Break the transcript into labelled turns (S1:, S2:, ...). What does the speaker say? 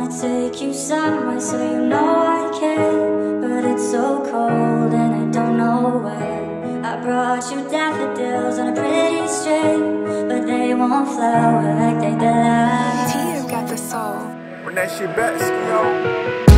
S1: take you somewhere so you know I care. But it's so cold and I don't know where. I brought you daffodils on a pretty string, but they won't flower like they did last.
S2: T's got the soul.
S3: When that shit back, Skio.